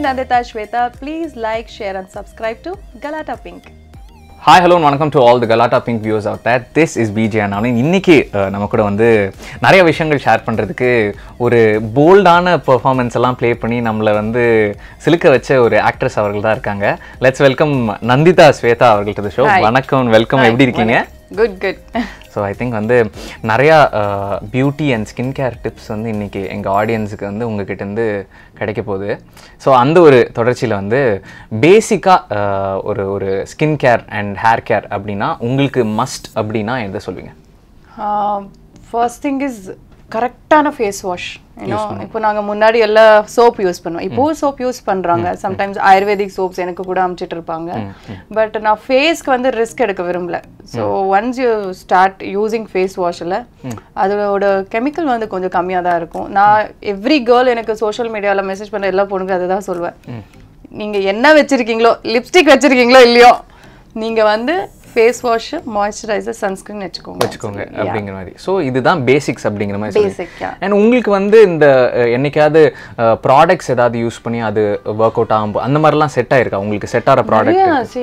Nandita Swetha. Please like, share and subscribe to Galatta Pink. Hi, hello and welcome to all the Galatta Pink viewers out there. This is BJ and இன்னைக்கு நம்ம கூட வந்து நிறைய விஷயங்கள் share பண்றதுக்கு ஒரு போல்டான performance எல்லாம் play பண்ணி நம்மள வந்து சிலுக்க வச்ச ஒரு ஆக்ட்ரஸ் அவர்கள் தான் இருக்காங்க. Let's welcome Nandita Swetha அவர்கள் to the show. வணக்கம், வெல்கம். எப்படி இருக்கீங்க? Good. So I think வந்து நிறையா beauty and skin care tips வந்து இன்றைக்கி எங்கள் ஆடியன்ஸுக்கு வந்து உங்ககிட்ட இருந்து கிடைக்க போகுது. ஸோ அந்த ஒரு தொடர்ச்சியில் வந்து பேசிக்காக ஒரு skin care and hair care அப்படின்னா உங்களுக்கு மஸ்ட் அப்படின்னா எதை சொல்லுவீங்க? First thing is கரெக்டான ஃபேஸ் வாஷ். இப்போ நாங்கள் முன்னாடி எல்லாம் சோப் யூஸ் பண்ணுவோம், இப்போ சோப் யூஸ் பண்ணுறாங்க. சம்டைம்ஸ் ஆயுர்வேதிக் சோப்ஸ் எனக்கு கூட அனுப்பிச்சிட்டு இருப்பாங்க. பட் நான் ஃபேஸ்க்கு வந்து ரிஸ்க் எடுக்க விரும்பல. So once you start using face வாஷில் அதோட கெமிக்கல் வந்து கொஞ்சம் கம்மியாக தான் இருக்கும். நான் எவ்ரி கேர்ள் எனக்கு சோஷியல் மீடியாவில் மெசேஜ் பண்ண எல்லா பொண்ணுக்கு அதை தான் சொல்லுவேன். நீங்கள் என்ன வச்சுருக்கீங்களோ, லிப்ஸ்டிக் வச்சுருக்கீங்களோ இல்லையோ, நீங்கள் வந்து ஃபேஸ் வாஷ், மாய்ஸ்சரைசர், சன்ஸ்கிரீன் வச்சுக்கோங்க அப்படிங்கிற மாதிரி. ஸோ இதுதான் பேசிக்ஸ் அப்படிங்கிற மாதிரி. பேசிக். அண்ட் உங்களுக்கு வந்து இந்த என்னைக்காவது ப்ராடக்ட்ஸ் ஏதாவது யூஸ் பண்ணி அது ஒர்க் அவுட் ஆகும் அந்த மாதிரிலாம் செட் ஆயிருக்கா உங்களுக்கு? செட் ஆகிற ப்ராடக்ட்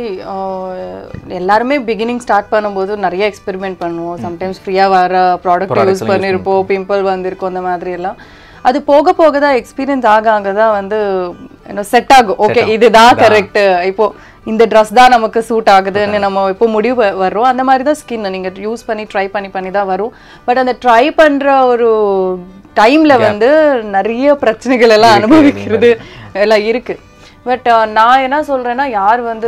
எல்லாருமே பிகினிங் ஸ்டார்ட் பண்ணும்போது நிறைய எக்ஸ்பெரிமெண்ட் பண்ணுவோம். சம்டைம்ஸ் ஃப்ரீயாக வர ப்ராடக்ட் யூஸ் பண்ணியிருப்போம், பிம்பிள் வந்திருக்கும், அந்த மாதிரி எல்லாம். அது போக போக தான் எக்ஸ்பீரியன்ஸ் ஆக தான் வந்து செட் ஆகும். ஓகே, இதுதான் கரெக்ட், இப்போ இந்த ட்ரெஸ் தான் நமக்கு சூட் ஆகுதுன்னு நம்ம இப்போ முடிவு வரும். அந்த மாதிரி தான் ஸ்கின் நீங்கள் யூஸ் பண்ணி ட்ரை பண்ணி தான் வரும். பட் அந்த ட்ரை பண்ணுற ஒரு டைமில் வந்து நிறைய பிரச்சனைகள் எல்லாம் அனுபவிக்கிறது எல்லாம் இருக்குது. பட் நான் என்ன சொல்கிறேன்னா, யார் வந்து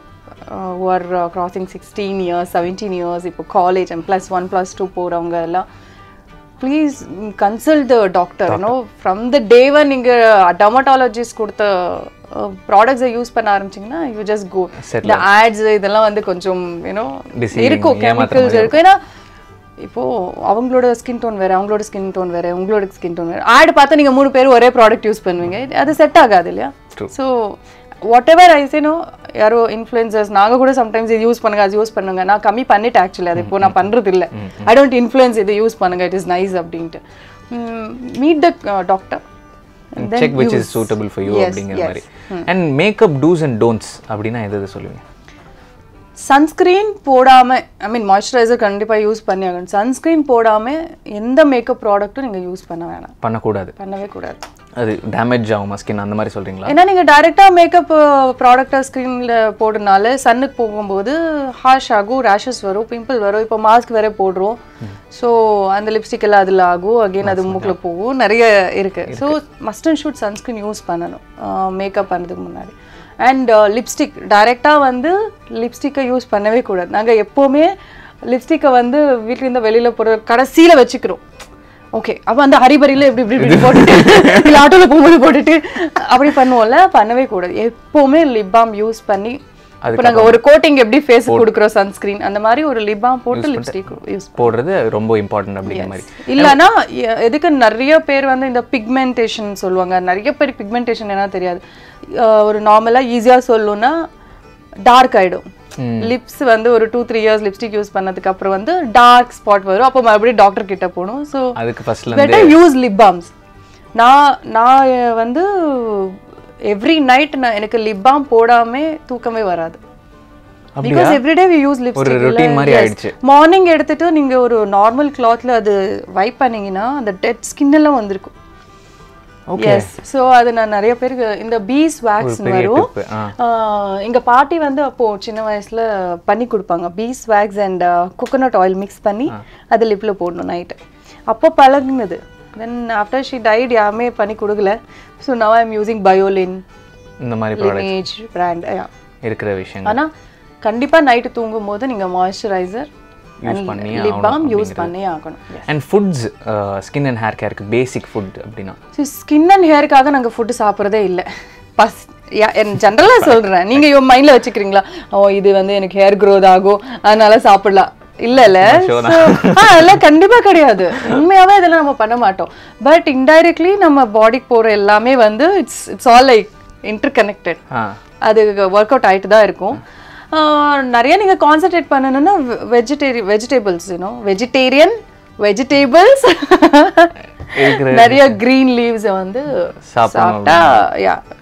ஒரு கிராசிங் 16 years 17 years இப்போ காலேஜ் அண்ட் +1 +2 போகிறவங்க எல்லாம் please consult the doctor. From the day one நீங்கள் டெர்மட்டாலஜிஸ்ட் கொடுத்த ப்ராடக்ட்ஸை யூஸ் பண்ண ஆரம்பிச்சிங்கன்னா யூ ஜஸ்ட் கோ. இந்த ஆட்ஸ் இதெல்லாம் வந்து கொஞ்சம் இருக்கும், கெமிக்கல்ஸ் இருக்கும். ஏன்னா இப்போது அவங்களோட ஸ்கின் டோன் வேறு, அவங்களோட ஸ்கின் டோன் வேறு, உங்களோட ஸ்கின் டோன் வேறு. ஆட் பார்த்தா நீங்கள் 3 பேர் ஒரே ப்ராடக்ட் யூஸ் பண்ணுவீங்க, அது செட் ஆகாது இல்லையா? ஸோ வாட் எவர் ஐ சேனோ, யாரோ இன்ஃப்ளூயன்சர்ஸ் நாங்கள் கூட சம்டைம்ஸ் இது யூஸ் பண்ணுங்க, அது யூஸ் பண்ணுங்க. நான் கம்மி பண்ணிட்டேன் ஆக்சுவலி, அது இப்போ நான் பண்ணுறது இல்லை. ஐ டோன்ட் இன்ஃப்ளூயன்ஸ், இது யூஸ் பண்ணுங்க, இட் இஸ் நைஸ் அப்படின்ட்டு. Meet the doctor, check which is suitable for you அப்படிங்கிற மாதிரி. and makeup do's and don'ts அப்படினா எதை சொல்லுவீங்க? சன்ஸ்கிரீன் போடாம, ஐ மீன் மாய்ஸ்சரைசர் கண்டிப்பாக யூஸ் பண்ணி ஆகணும். சன்ஸ்கிரீன் போடாமல் எந்த மேக்கப் ப்ராடக்ட்டும் நீங்கள் யூஸ் பண்ணவே கூடாது. அது டேமேஜ் ஆகும் ஸ்கின் அந்த மாதிரி சொல்கிறீங்களா? ஏன்னா நீங்கள் டைரெக்டாக மேக்கப் ப்ராடக்டை ஸ்க்ரீனில் போடுறதுனால சன்னுக்கு போகும்போது ஹாஷ் ஆகும், ரேஷஸ் வரும், பிம்பிள் வரும். இப்போ மாஸ்க் வேற போடுறோம், ஸோ அந்த லிப்ஸ்டிக் எல்லாம் அதில் ஆகும், அகெயின் அது மூக்கில் போகும், நிறைய இருக்குது. So must and should sunscreen use பண்ணணும் மேக்கப் பண்ணுறதுக்கு முன்னாடி. அண்ட் லிப்ஸ்டிக் டைரெக்டாக வந்து லிப்ஸ்டிக்கை யூஸ் பண்ணவே கூடாது. நாங்கள் எப்போவுமே லிப்ஸ்டிக்கை வந்து வீட்டிலேருந்து வெளியில் போகிற கடைசியில் வச்சுக்கிறோம். ஓகே, அப்போ அந்த ஹரிபரியில் இப்படி போட்டுட்டு இல்லை ஆட்டோவில் போகும்போது போட்டுட்டு அப்படி பண்ணுவோம்ல, பண்ணவே கூடாது. எப்போவுமே லிப் பாம் யூஸ் பண்ணி, இப்போ நாங்கள் ஒரு கோட்டிங் எப்படி ஃபேஸ் கொடுக்குறோம் சன்ஸ்கிரீன், அந்த மாதிரி ஒரு லிப் பாம் போட்டு லிப்ஸ்டிக் யூஸ் போடுறது ரொம்ப இம்பார்ட்டன்ட் அப்படிங்கிற மாதிரி. இல்லைன்னா எதுக்கு நிறைய பேர் வந்து இந்த பிக்மெண்டேஷன் சொல்லுவாங்க. நிறைய பேர் பிக்மெண்டேஷன் என்ன தெரியாது. ஒரு நார்மலாக ஈஸியாக சொல்லணும்னா டார்க் ஆகிடும் லிப்ஸ் வந்து ஒரு 2-3 years லிப்ஸ்டிக் யூஸ் பண்ணதுக்கு அப்புறம் வந்து டார்க் ஸ்பாட் வரும். அப்போ மறுபடியும் டாக்டர் கிட்ட போகணும். ஸோ அதுக்கு ஃபர்ஸ்ட்ல பெட்டர் யூஸ் லிப் பாம்ஸ். நான் வந்து எவ்ரி நைட் எனக்கு லிப் பாம் போடாமல் தூக்கமே வராது. Because everyday we use lipstick. Morning எடுத்துட்டு நீங்கள் ஒரு நார்மல் கிளாத்தில் அது வைப் பண்ணிங்கன்னா அந்த டெட் ஸ்கின் எல்லாம் வந்திருக்கும். எஸ், ஸோ அது நான் நிறைய பேருக்கு இந்த பீஸ் வேக்ஸ் வரும். எங்கள் பாட்டி வந்து அப்போது சின்ன வயசில் பண்ணி கொடுப்பாங்க. Beeswax and coconut oil mix பண்ணி அது லிப்பில் போடணும் நைட்டு. அப்போ பழகுனது. தென் ஆஃப்டர் ஷி டைட் யாருமே பண்ணி கொடுக்கல. So now I am using பயோலின், இந்த மாதிரி லினேஜ் பிராண்ட் இருக்கிற விஷயம். ஆனால் கண்டிப்பாக நைட்டு தூங்கும் போது நீங்கள் மாய்ஸ்சரைசர் லிப் பாம் யூஸ் பண்ணி ஆகணும். And foods, skin and hair கேருக்கு பேசிக் ஃபுட் அப்படின்னா? ஸ்கின் அண்ட் ஹேருக்காக நாங்கள் ஃபுட்டு சாப்பிட்றதே இல்லை. ஜென்ரலாக சொல்கிறேன், நீங்கள் மைண்டில் வச்சுக்கிறீங்களா, இது வந்து எனக்கு ஹேர் க்ரோத் ஆகும் அதனால சாப்பிடலாம்? இல்ல அதெல்லாம் கண்டிப்பா கிடையாது. உண்மையாவே இதெல்லாம் நம்ம பண்ண மாட்டோம். பட் இன்டைரக்ட்லி நம்ம பாடிக்கு போற எல்லாமே வந்து it's all like interconnected. அது ஒர்க் அவுட் ஆயிட்டு தான் இருக்கும். நிறைய நீங்க கான்சென்ட்ரேட் பண்ணணும்னா வெஜிடபிள்ஸ், வெஜிடேபிள்ஸ் நிறைய கிரீன் லீவ்ஸ் வந்து சாப்பிட்டா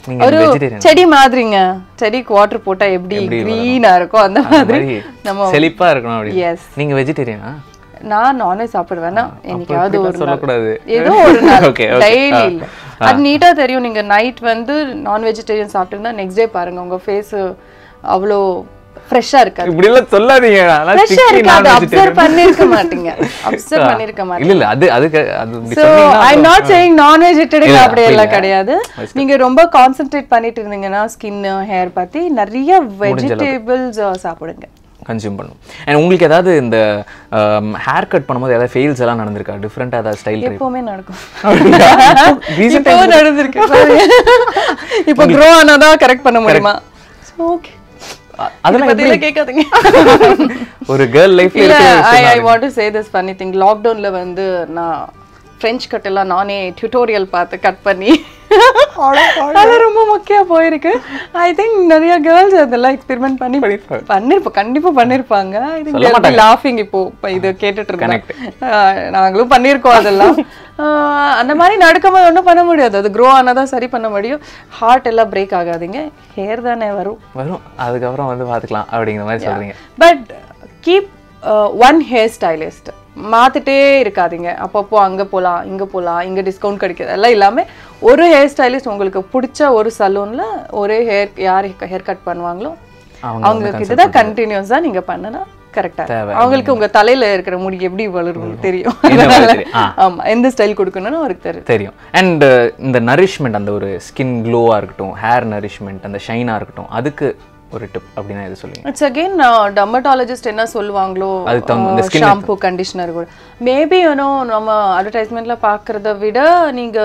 ஒரு செடி மாதிரிங்க. செடிக்கு வாட்டர் போட்டா எப்படி கிரீனா இருக்கும் அந்த மாதிரி நம்ம செழிப்பா இருக்கணும் அப்படி. நீங்க வெஜிடேரியனா? நான் நான்வெஜ் சாப்பிடுவேனா என்னைக்காவது ஒரு சொல்லக்கூடாது, ஏதோ ஒரு நாள், டெய்லி இல்ல. அது நீட்டா தெரியும். நீங்க நைட் வந்து நான் வெஜிடேரியன் சாப்பிட்டீங்கன்னா நெக்ஸ்ட் டே பாருங்க உங்க ஃபேஸ் அவ்வளோ ஃப்ரெஷ்ஷா இருக்காது. இப்படி எல்லாம் சொல்லாதீங்க. நான் ஃப்ரெஷ்ஷா இருக்காது. அப்சர்வ் பண்ணிருக்க மாட்டீங்க. அப்சர்வ் பண்ணிருக்க மாட்டீங்க. இல்ல அது அதுக்கு அது இப்படி So சொன்னீங்கன்னா I'm not saying non vegetarian அப்படி எல்லாம் கிடையாது. நீங்க ரொம்ப கான்சென்ட்ரேட் பண்ணிட்டு இருந்தீங்கன்னா ஸ்கின் ஹேர் பத்தி நிறைய வெஜிடபிள்ஸ் சாப்பிடுங்க, கன்சியூம் பண்ணும். அண்ட் உங்களுக்கு ஏதாவது இந்த ஹேர் கட் பண்ணும்போது ஏதாவது ஃபெயில்ஸ் எல்லாம் நடந்திருக்கா? டிஃப்ரெண்டா ஏதாவது ஸ்டைல் எப்பவுமே நடக்கும். இப்போ நடந்திருக்கு. இப்போ க்ரோ ஆனாதான் கரெக்ட் பண்ண முடியுமா? ஓகே, அதெல்லாம் பத்தில கேட்காதீங்க. ஒரு கேர்ள் லைஃப்ல I want to say this funny thing. லாக்டவுன்ல வந்து நான் ஃப்ரெஞ்ச் கட் எல்லாம் நானே டியூட்டோரியல் பார்த்து கட் பண்ணி அது ரொம்ப முக்கியமா போயிருக்கு. ஐ திங்க் நிறைய கேர்ள்ஸ் அதெல்லாம் எக்ஸ்பெரிமெண்ட் பண்ணி கண்டிப்பா பண்ணிருப்பாங்க. ஐ திங்க் லாஃபிங் இப்போ இது கேட்டுட்டு இருக்கேன். நாங்களும் பண்ணிருக்கோம் அதெல்லாம். அந்த மாதிரி நடக்கும்போது ஒன்றும் பண்ண முடியாது. அது க்ரோ ஆனாதான் சரி பண்ண முடியும். ஹார்ட் எல்லாம் பிரேக் ஆகாதீங்க, ஹேர் தானே வரும். அதுக்கப்புறம் வந்து பார்த்துக்கலாம் அப்படிங்கிற மாதிரி சொல்றீங்க. But keep one hair stylist மாத்திட்டே இருக்காதீங்க. அப்பப்போ அங்க போலாம் இங்க டிஸ்கவுண்ட் கிடைக்குது எல்லாம் இல்லாம ஒரு ஹேர் ஸ்டைலிஸ்ட் உங்களுக்கு பிடிச்ச ஒரு சலூன்ல ஒரே யார் ஹேர் கட் பண்ணுவாங்களோ அவங்களுக்கு இதுதான் கண்டினியூஸா நீங்க பண்ணனா கரெக்டா. அவங்களுக்கு உங்க தலையில இருக்கிற முடி எப்படி வளரும் தெரியும். ஆமா, எந்த ஸ்டைல் கொடுக்கணும்னு அவருக்கு தெரியும். அண்ட் இந்த நரிஷ்மெண்ட், அந்த ஒரு ஸ்கின் க்ளோவா இருக்கட்டும், ஹேர் நரிஷ்மெண்ட், அந்த ஷைனா இருக்கட்டும், அதுக்கு ஒரு டிப் அப்படினா எது சொல்லுங்க? இட்ஸ் அகைன் டெர்மடாலஜிஸ்ட் என்ன சொல்வாங்களோ ஷாம்பு கண்டிஷனர் கூட மேபி நம்ம அட்வர்டைஸ்மெண்ட்ல பார்க்கறத விட நீங்க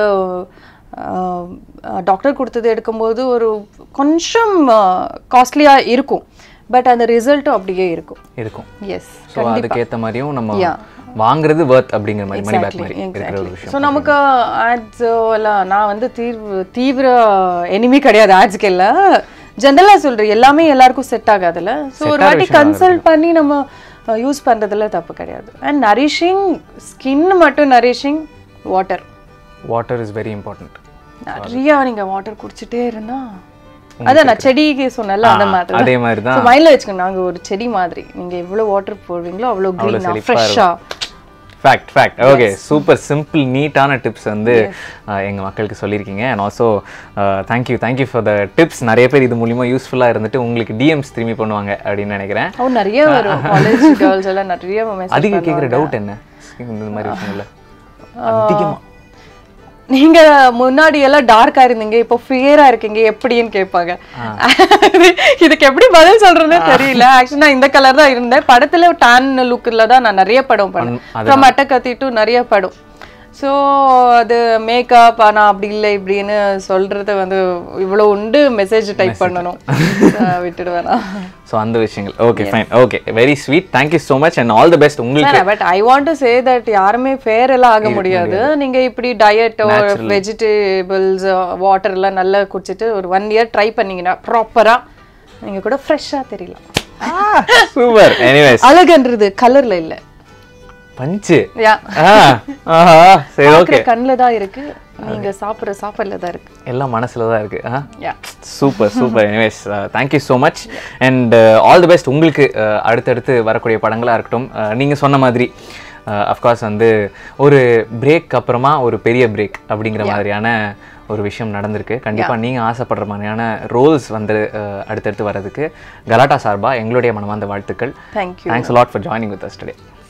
டாக்டர் கொடுத்தது எடுக்கும்போது ஒரு கொஞ்சம் காஸ்ட்லியா இருக்கும். பட் அந்த ரிசல்ட்டும் அப்படியே இருக்கும். எஸ், சோ அதுக்கு ஏத்த மாதிரியும் நம்ம வாங்குறது வர்த் அப்படிங்கிற மாதிரி மணி பேக் மாதிரி இருக்கிற ஒரு விஷயம். ஸோ நமக்கு ஆட்ஸ் எல்லாம் நான் வந்து தீவிர எனிமி கிடையாது ஆட்ஸ்க்கு எல்லாம். ஜென்ரலா சொல்றேன், எல்லாமே எல்லாருக்கும் செட் ஆகாதுல்ல. ஸோ ஒரு வாட்டி கன்சல்ட் பண்ணி நம்ம யூஸ் பண்றதுல தப்பு கிடையாது. அண்ட் நரிஷிங் ஸ்கின் மட்டும் nourishing water is very important. நிறைய நீங்க வாட்டர் குடிச்சிட்டே இருந்தா அதான் நான் செடிக்கு சொன்னல அந்த மாதிரி அதே மாதிரி தான் மைண்ட்ல வச்சுக்கோங்க. நாங்க ஒரு செடி மாதிரி, நீங்க எவ்வளவு வாட்டர் போடுவீங்களோ அவ்வளவு கிரீனா ஃப்ரெஷ்ஷா. ஃபேக்ட். ஓகே, சூப்பர் சிம்பிள் நீட்டான டிப்ஸ் வந்து எங்கள் மக்களுக்கு சொல்லியிருக்கீங்க. And also thank you for the tips. நிறைய பேர் இது மூலிமா யூஸ்ஃபுல்லாக இருந்துட்டு உங்களுக்கு டிஎம்ஸ் திரும்பி பண்ணுவாங்க அப்படின்னு நினைக்கிறேன். நிறைய வரும் காலேஜ் கேர்ள்ஸ் எல்லாம் நிறைய மெசேஜ். அதிகம் கேட்குற டவுட் என்ன இந்த மாதிரி விஷயங்கள்ல? அதிகமாக நீங்க முன்னாடி எல்லாம் டார்க்கா இருந்தீங்க, இப்போ ஃபியரா இருக்கீங்க எப்படின்னு கேட்பாங்க. இதுக்கு எப்படி பதில் சொல்றதுன்னு தெரியல. ஆக்சுவலா நான் இந்த கலர் தான் இருந்தேன். படத்துல டான் லுக்ல தான் நான் நிறைய படம் பண்ணேன். மட்டை கத்திட்டு நிறைய படம். ஸோ அது மேக்கப் ஆனால் அப்படி இல்லை இப்படின்னு சொல்றது வந்து இவ்வளோ உண்டு. மெசேஜ் டைப் பண்ணணும், விட்டுடுவேனா? ஸோ அந்த விஷயங்கள் okay fine. Okay, very sweet. Thank you so much and all the best உங்களுக்கு. But I want to say that யாருமே ஃபேர் எல்லாம் ஆக முடியாது. நீங்க இப்படி டயட் வெஜிடபிள்ஸ் வாட்டர் எல்லாம் நல்லா குடிச்சிட்டு ஒரு 1 year ட்ரை பண்ணீங்கன்னா ப்ராப்பரா நீங்க கூட ஃப்ரெஷ்ஷா தெரியலாம். சூப்பர். எனிவேஸ், அழகுன்றது கலர்ல இல்ல, பஞ்சு. சரி, ஓகே, கண்ணுல தான் இருக்கு. நீங்க சாப்பிடுற சாப்பாடுல தான் இருக்கு, எல்லாம் மனசுல தான் இருக்கு. Super. Anyways, thank you so much and all the best உங்களுக்கு. அடுத்தடுத்து வரக்கூடிய படங்களா இருக்கட்டும். நீங்க சொன்ன மாதிரி அஃப்கோர்ஸ் வந்து ஒரு பிரேக் அப்புறமா ஒரு பெரிய பிரேக் அப்படிங்கிற மாதிரியான ஒரு விஷயம் நடந்திருக்கு. கண்டிப்பாக நீங்கள் ஆசைப்படுற மாதிரியான ரோல்ஸ் வந்து அடுத்தடுத்து வர்றதுக்கு கலாட்டா சார்பாக எங்களுடைய மனமார்ந்த வாழ்த்துக்கள். Thank you. Thanks a lot for joining with us today.